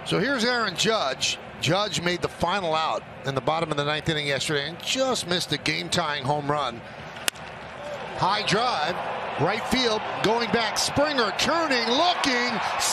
So here's Aaron Judge. Judge made the final out in the bottom of the ninth inning yesterday and just missed a game-tying home run. High drive, right field, going back. Springer turning, looking.